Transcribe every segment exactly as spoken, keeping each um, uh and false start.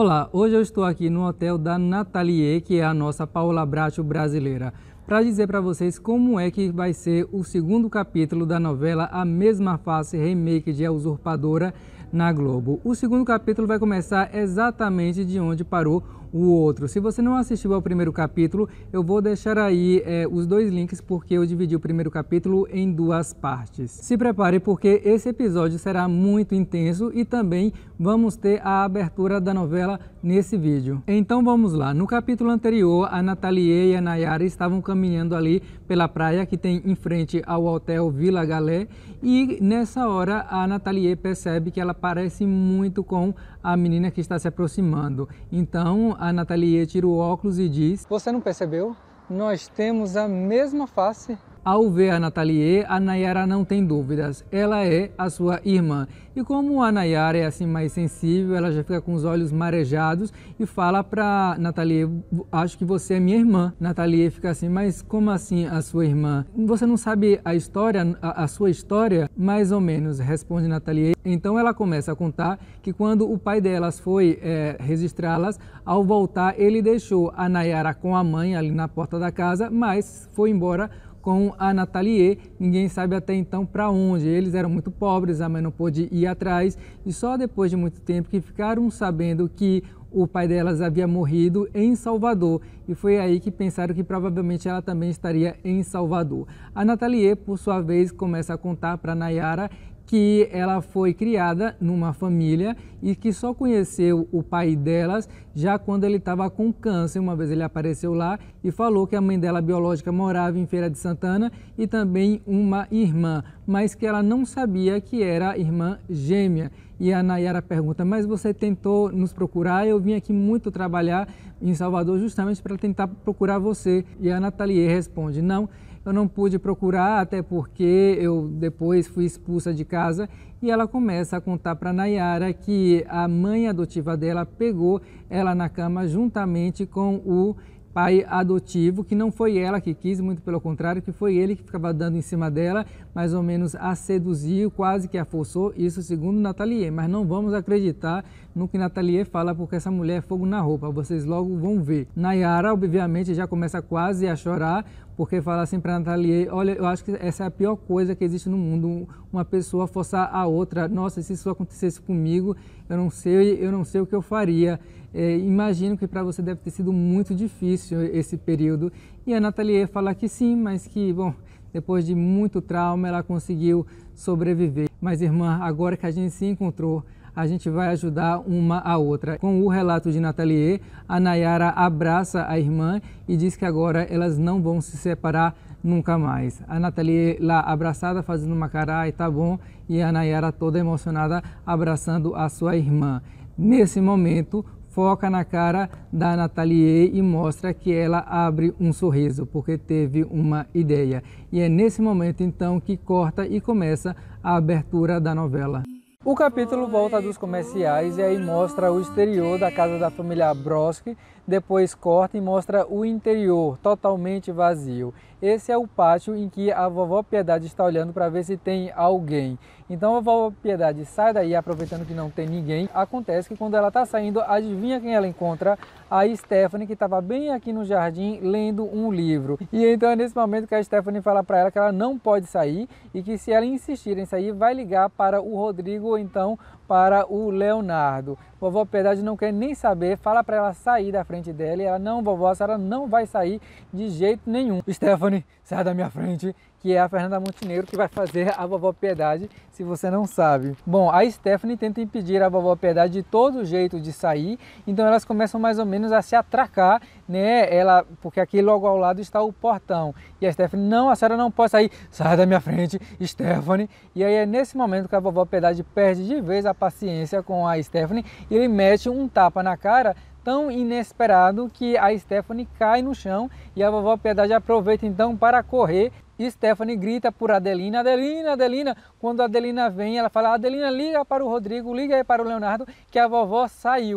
Olá, hoje eu estou aqui no hotel da Nathalie, que é a nossa Paula Bracho brasileira, para dizer para vocês como é que vai ser o segundo capítulo da novela A Mesma Face, remake de A Usurpadora na Globo. O segundo capítulo vai começar exatamente de onde parou o outro. Se você não assistiu ao primeiro capítulo, eu vou deixar aí é, os dois links, porque eu dividi o primeiro capítulo em duas partes. Se prepare, porque esse episódio será muito intenso e também vamos ter a abertura da novela nesse vídeo. Então vamos lá. No capítulo anterior, a Nathalie e a Nayara estavam caminhando ali pela praia que tem em frente ao hotel Vila Galé, e nessa hora a Nathalie percebe que ela parece muito com a menina que está se aproximando. Então a Nathalie tira o óculos e diz: "Você não percebeu? Nós temos a mesma face." Ao ver a Nathalie, a Nayara não tem dúvidas, ela é a sua irmã. E como a Nayara é assim mais sensível, ela já fica com os olhos marejados e fala para Nathalie: "Acho que você é minha irmã." Nathalie fica assim: "Mas como assim a sua irmã? Você não sabe a história, a, a sua história?" "Mais ou menos", responde Nathalie. Então ela começa a contar que quando o pai delas foi é, registrá-las, ao voltar ele deixou a Nayara com a mãe ali na porta da casa, mas foi embora com a Nathalie. Ninguém sabe até então para onde. Eles eram muito pobres, a mãe não pôde ir atrás, e só depois de muito tempo que ficaram sabendo que o pai delas havia morrido em Salvador, e foi aí que pensaram que provavelmente ela também estaria em Salvador. A Nathalie, por sua vez, começa a contar para Nayara que ela foi criada numa família e que só conheceu o pai delas já quando ele estava com câncer. Uma vez ele apareceu lá e falou que a mãe dela biológica morava em Feira de Santana e também uma irmã, mas que ela não sabia que era irmã gêmea. E a Nayara pergunta: "Mas você tentou nos procurar? Eu vim aqui muito trabalhar em Salvador justamente para tentar procurar você." E a Nathalie responde: "Não, eu não pude procurar, até porque eu depois fui expulsa de casa." E ela começa a contar para Nayara que a mãe adotiva dela pegou ela na cama juntamente com o pai adotivo, que não foi ela que quis, muito pelo contrário, que foi ele que ficava dando em cima dela, mais ou menos a seduziu, quase que a forçou, isso segundo Nathalie. Mas não vamos acreditar no que Nathalie fala, porque essa mulher é fogo na roupa, vocês logo vão ver. Nayara, obviamente, já começa quase a chorar, porque fala assim para Nathalie: "Olha, eu acho que essa é a pior coisa que existe no mundo, uma pessoa forçar a outra. Nossa, se isso acontecesse comigo, eu não sei, eu não sei o que eu faria." É, imagino que para você deve ter sido muito difícil esse período. E a Nathalie fala que sim, mas que, bom, depois de muito trauma ela conseguiu sobreviver. "Mas irmã, agora que a gente se encontrou, a gente vai ajudar uma a outra." Com o relato de Nathalie, a Nayara abraça a irmã e diz que agora elas não vão se separar nunca mais. A Nathalie lá abraçada, fazendo uma cara: "Ai, tá bom", e a Nayara toda emocionada abraçando a sua irmã. Nesse momento, foca na cara da Nathalie e mostra que ela abre um sorriso, porque teve uma ideia. E é nesse momento então que corta e começa a abertura da novela. O capítulo volta dos comerciais e aí mostra o exterior da casa da família Broski, depois corta e mostra o interior totalmente vazio. Esse é o pátio em que a vovó Piedade está olhando para ver se tem alguém. Então a vovó Piedade sai daí aproveitando que não tem ninguém. Acontece que quando ela está saindo, adivinha quem ela encontra? A Stephanie, que estava bem aqui no jardim lendo um livro. E então é nesse momento que a Stephanie fala para ela que ela não pode sair e que se ela insistir em sair, vai ligar para o Rodrigo ou então para o Leonardo. Vovó Piedade não quer nem saber, fala para ela sair da frente dela e ela: "Não, vovó, a senhora não vai sair de jeito nenhum." "Stephanie, sai da minha frente", que é a Fernanda Montenegro que vai fazer a vovó Piedade, se você não sabe. Bom, a Stephanie tenta impedir a vovó Piedade de todo jeito de sair, então elas começam mais ou menos a se atracar, né? Ela, porque aqui logo ao lado está o portão. E a Stephanie: "Não, a senhora não pode sair." "Sai da minha frente, Stephanie." E aí é nesse momento que a vovó Piedade perde de vez a paciência com a Stephanie e ele mete um tapa na cara tão inesperado que a Stephanie cai no chão e a vovó Piedade aproveita então para correr. Stephanie grita por Adelina: "Adelina, Adelina." Quando a Adelina vem, ela fala: "Adelina, liga para o Rodrigo, liga aí para o Leonardo, que a vovó saiu."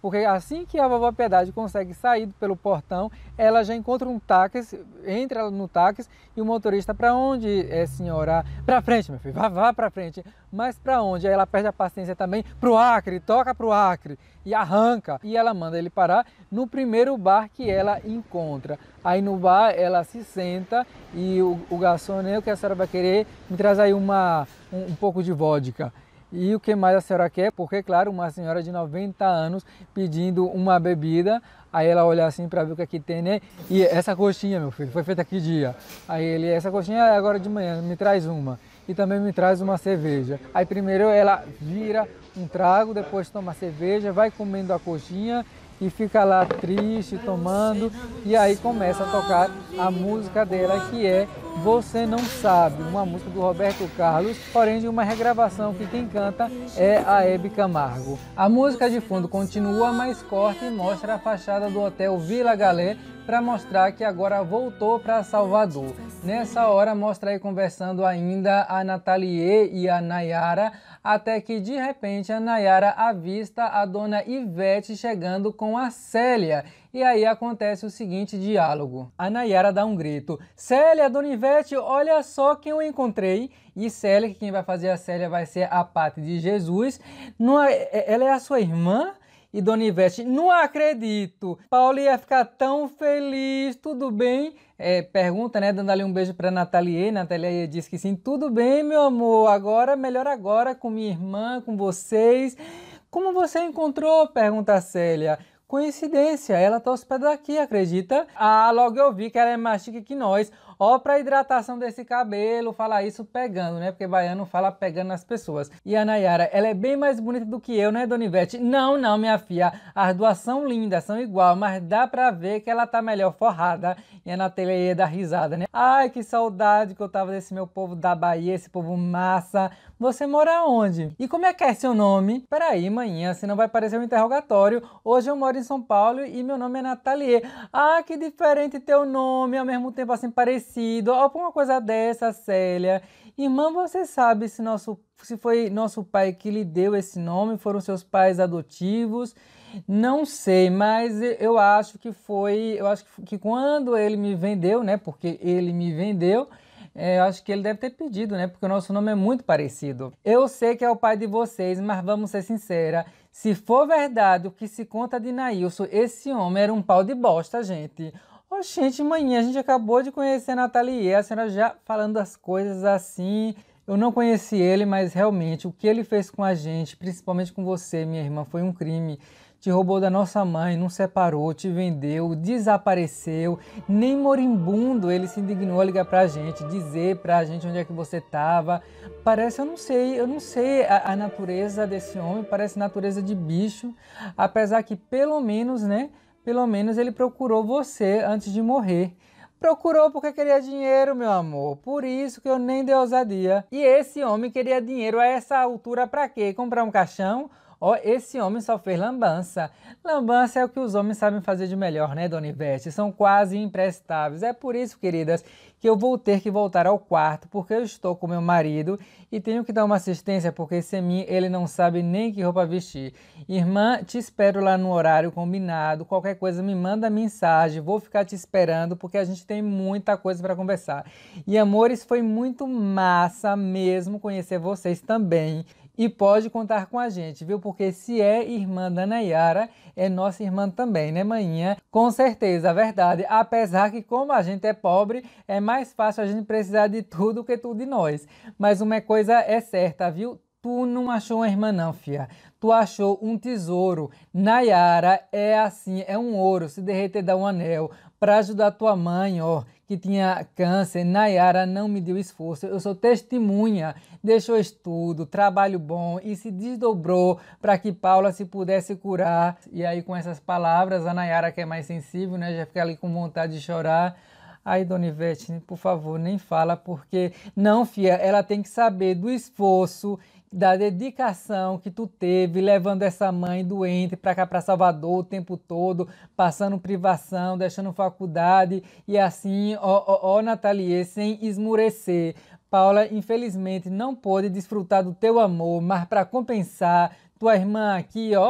porque assim que a vovó Piedade consegue sair pelo portão, ela já encontra um táxi, entra no táxi e o motorista, para onde é, senhora? Para frente, meu filho, vá, vá para frente. Mas para onde? Aí ela perde a paciência também, pro Acre, toca pro Acre e arranca. E ela manda ele parar no primeiro bar que ela encontra. Aí no bar ela se senta e o, o garçom, né, o que a senhora vai querer? Me traz aí uma, um, um pouco de vodka. E o que mais a senhora quer? Porque, claro, uma senhora de noventa anos pedindo uma bebida, aí ela olha assim para ver o que aqui tem, né? E essa coxinha, meu filho, foi feita que dia? Aí ele, essa coxinha é agora de manhã, me traz uma. E também me traz uma cerveja. Aí primeiro ela vira um trago, depois toma a cerveja, vai comendo a coxinha e fica lá triste, tomando, e aí começa a tocar a música dela, que é Você Não Sabe, uma música do Roberto Carlos, porém de uma regravação que quem canta é a Hebe Camargo. A música de fundo continua, mas corta e mostra a fachada do Hotel Vila Galé, para mostrar que agora voltou para Salvador. Nessa hora mostra aí conversando ainda a Nathalie e a Nayara, até que de repente a Nayara avista a dona Ivete chegando com a Célia. E aí acontece o seguinte diálogo. A Nayara dá um grito: Célia, dona Ivete, olha só quem eu encontrei. E Célia, que quem vai fazer a Célia vai ser a Patti de Jesus. Não é, ela é a sua irmã? E dona Ivete, não acredito, Paulo ia ficar tão feliz, tudo bem? É, pergunta, né, dando ali um beijo para Nathalie, Nathalie diz que sim, tudo bem, meu amor, agora, melhor agora, com minha irmã, com vocês. Como você encontrou? Pergunta a Célia. Coincidência, ela tá hospedada aqui, acredita? Ah, logo eu vi que ela é mais chique que nós. Ó, pra hidratação desse cabelo, fala isso pegando, né? Porque baiano fala pegando nas pessoas. E a Nayara, ela é bem mais bonita do que eu, né, dona Ivete? Não, não, minha filha. As duas são lindas, são igual, mas dá pra ver que ela tá melhor forrada. E a Nathalie dá risada, né? Ai, que saudade que eu tava desse meu povo da Bahia, esse povo massa. Você mora onde? E como é que é seu nome? Peraí, manhã, senão vai parecer um interrogatório. Hoje eu moro em São Paulo e meu nome é Nathalie. Ah, que diferente teu nome, ao mesmo tempo assim parecido. Alguma coisa dessa, Célia. Irmã, você sabe se, nosso, se foi nosso pai que lhe deu esse nome? Foram seus pais adotivos? Não sei, mas eu acho que foi... Eu acho que quando ele me vendeu, né? Porque ele me vendeu... É, eu acho que ele deve ter pedido, né? Porque o nosso nome é muito parecido. Eu sei que é o pai de vocês, mas vamos ser sinceros. Se for verdade o que se conta de Nailson, esse homem era um pau de bosta, gente. Ô, gente, manhã a gente acabou de conhecer a Nathalie, a senhora já falando as coisas assim. Eu não conheci ele, mas realmente o que ele fez com a gente, principalmente com você, minha irmã, foi um crime. Te roubou da nossa mãe, não separou, te vendeu, desapareceu. Nem moribundo ele se indignou a ligar pra gente, dizer pra gente onde é que você tava. Parece, eu não sei, eu não sei a, a natureza desse homem, parece natureza de bicho. Apesar que pelo menos, né, pelo menos ele procurou você antes de morrer. Procurou porque queria dinheiro, meu amor. Por isso que eu nem dei ousadia. E esse homem queria dinheiro a essa altura pra quê? Comprar um caixão? Ó, oh, esse homem só fez lambança. Lambança é o que os homens sabem fazer de melhor, né, dona Ivete? São quase imprestáveis. É por isso, queridas, que eu vou ter que voltar ao quarto, porque eu estou com meu marido e tenho que dar uma assistência, porque sem mim ele não sabe nem que roupa vestir. Irmã, te espero lá no horário combinado. Qualquer coisa me manda mensagem. Vou ficar te esperando, porque a gente tem muita coisa para conversar. E, amores, foi muito massa mesmo conhecer vocês também. E pode contar com a gente, viu? Porque se é irmã da Nayara, é nossa irmã também, né, maninha? Com certeza, verdade. Apesar que como a gente é pobre, é mais fácil a gente precisar de tudo que tudo de nós. Mas uma coisa é certa, viu? Tu não achou uma irmã não, fia. Tu achou um tesouro. Nayara é assim, é um ouro. Se derreter, dá um anel. Para ajudar tua mãe, ó, que tinha câncer, Nayara não me deu esforço. Eu sou testemunha. Deixou estudo, trabalho bom e se desdobrou para que Paula se pudesse curar. E aí, com essas palavras, a Nayara, que é mais sensível, né, já fica ali com vontade de chorar. Ai, dona Ivete, por favor, nem fala, porque... Não, fia, ela tem que saber do esforço, da dedicação que tu teve, levando essa mãe doente para cá, para Salvador, o tempo todo, passando privação, deixando faculdade, e assim, ó, ó, ó, Nathalie, sem esmurecer. Paula, infelizmente, não pôde desfrutar do teu amor, mas para compensar, tua irmã aqui, ó...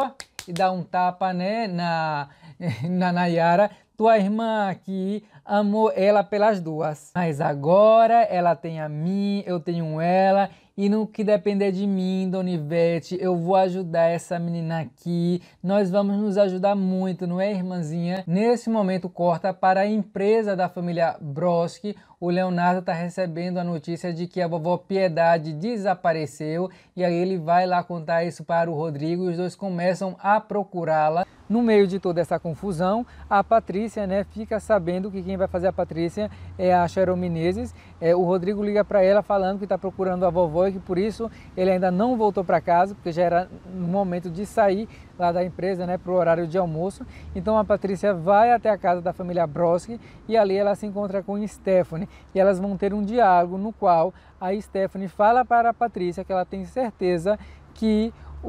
e dá um tapa, né, na, na Nayara. Tua irmã aqui amou ela pelas duas, mas agora ela tem a mim, eu tenho ela, e no que depender de mim, Dona Ivete, eu vou ajudar essa menina aqui, nós vamos nos ajudar muito, não é, irmãzinha? Nesse momento corta para a empresa da família Broski. O Leonardo está recebendo a notícia de que a vovó Piedade desapareceu, e aí ele vai lá contar isso para o Rodrigo e os dois começam a procurá-la. No meio de toda essa confusão, a Patrícia, né, fica sabendo que quem vai fazer a Patrícia é a Cheryl Menezes. É, o Rodrigo liga para ela falando que está procurando a vovó e que por isso ele ainda não voltou para casa, porque já era no momento de sair lá da empresa, né, para o horário de almoço. Então a Patrícia vai até a casa da família Broski e ali ela se encontra com Stephanie e elas vão ter um diálogo no qual a Stephanie fala para a Patrícia que ela tem certeza que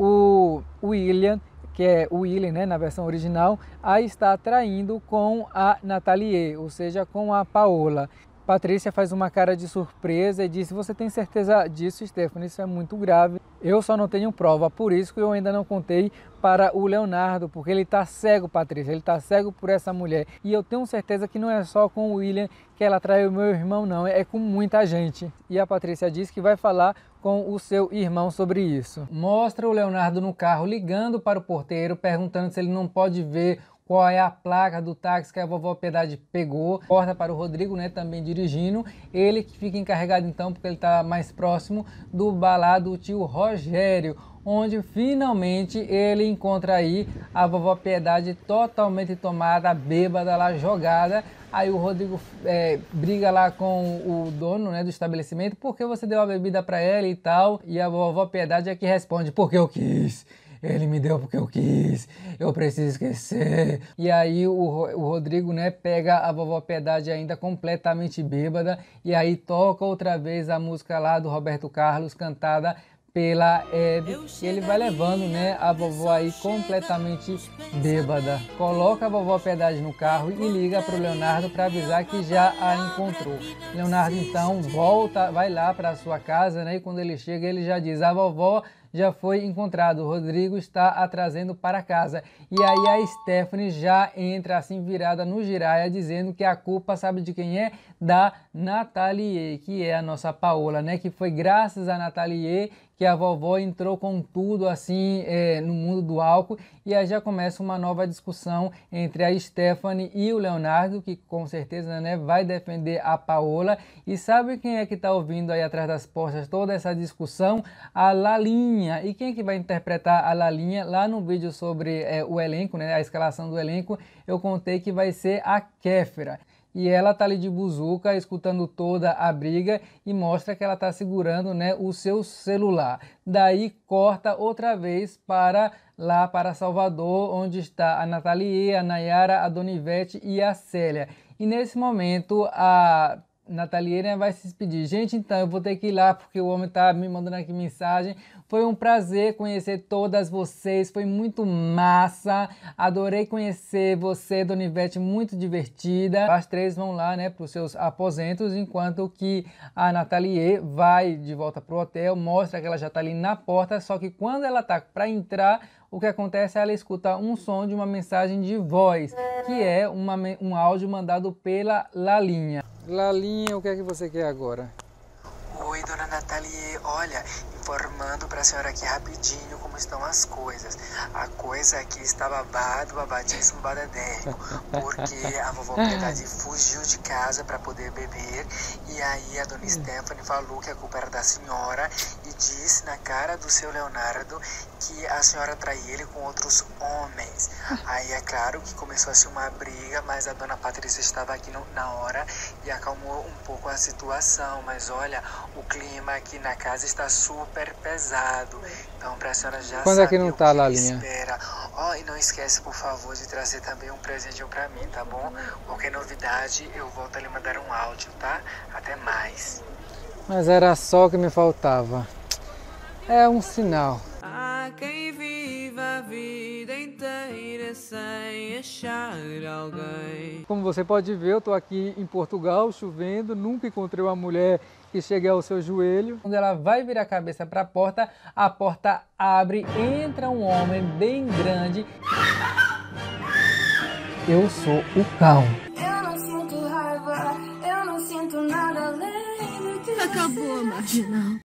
o William, que é o William, né, na versão original, a está traindo com a Nathalie, ou seja, com a Paola. Patrícia faz uma cara de surpresa e diz: você tem certeza disso, Stephanie? Isso é muito grave. Eu só não tenho prova, por isso que eu ainda não contei para o Leonardo, porque ele está cego, Patrícia, ele está cego por essa mulher. E eu tenho certeza que não é só com o William que ela traiu meu irmão, não, é com muita gente. E a Patrícia diz que vai falar com o seu irmão sobre isso. Mostra o Leonardo no carro ligando para o porteiro, perguntando se ele não pode ver qual é a placa do táxi que a vovó Piedade pegou. Corta para o Rodrigo, né, também dirigindo. Ele que fica encarregado então, porque ele está mais próximo do bar do tio Rogério, onde finalmente ele encontra aí a vovó Piedade totalmente tomada, bêbada lá, jogada. Aí o Rodrigo é, briga lá com o dono, né, do estabelecimento, porque você deu a bebida para ela e tal. E a vovó Piedade é que responde: porque eu quis. Ele me deu porque eu quis, eu preciso esquecer. E aí o, o Rodrigo, né, pega a vovó Piedade ainda completamente bêbada e aí toca outra vez a música lá do Roberto Carlos, cantada pela Hebe, e ele vai levando, né, a vovó aí completamente bêbada. Coloca a vovó Piedade no carro e liga para o Leonardo para avisar que já a encontrou. Leonardo então volta, vai lá para a sua casa, né, e quando ele chega ele já diz: a vovó já foi encontrado, o Rodrigo está a trazendo para casa. E aí a Stephanie já entra assim virada no giraia, dizendo que a culpa, sabe de quem é? Da Nathalie, que é a nossa Paola, né? Que foi graças a Nathalie que a vovó entrou com tudo assim é, no mundo do álcool. E aí já começa uma nova discussão entre a Stephanie e o Leonardo, que com certeza, né, vai defender a Paola. E sabe quem é que está ouvindo aí atrás das portas toda essa discussão? A Lalinha. E quem é que vai interpretar a Lalinha? Lá no vídeo sobre é, o elenco, né, a escalação do elenco, eu contei que vai ser a Kéfera. E ela tá ali de buzuca, escutando toda a briga e mostra que ela tá segurando, né, o seu celular. Daí corta outra vez para lá para Salvador, onde está a Nathalie, a Nayara, a Dona Ivete e a Célia. E nesse momento a Nathalie, né, vai se despedir. Gente, então eu vou ter que ir lá porque o homem tá me mandando aqui mensagem. Foi um prazer conhecer todas vocês, foi muito massa. Adorei conhecer você, Dona Ivete, muito divertida. As três vão lá, né, para os seus aposentos, enquanto que a Nathalie vai de volta pro hotel, mostra que ela já tá ali na porta, só que quando ela tá para entrar, o que acontece é ela escuta um som de uma mensagem de voz, que é uma, um áudio mandado pela Lalinha. Lalinha, o que é que você quer agora? Oi, Dona Nathalie, olha, informando para a senhora aqui rapidinho como estão as coisas. A coisa aqui está babado, babadíssimo, badadérrimo, porque a vovó Piedade fugiu de casa para poder beber, e aí a Dona Stephanie falou que a culpa era da senhora e disse na cara do seu Leonardo que a senhora traía ele com outros homens. Aí é claro que começou a ser uma briga, mas a Dona Patrícia estava aqui no, na hora e acalmou um pouco a situação, mas olha, o clima aqui na casa está super pesado. Então, para a senhora já Quando é que não tá, Lalinha? Espera. Ó, oh, e não esquece, por favor, de trazer também um presentinho para mim, tá bom? Qualquer novidade, eu volto a lhe mandar um áudio, tá? Até mais. Mas era só o que me faltava. É um sinal. Há quem viva a vida inteira sem achar alguém. Como você pode ver, eu estou aqui em Portugal, chovendo, nunca encontrei uma mulher que chegue ao seu joelho. Quando ela vai virar a cabeça para a porta, a porta abre, entra um homem bem grande. Eu sou o cão. Eu não sinto raiva, eu não sinto nada além do que acabou, marginal.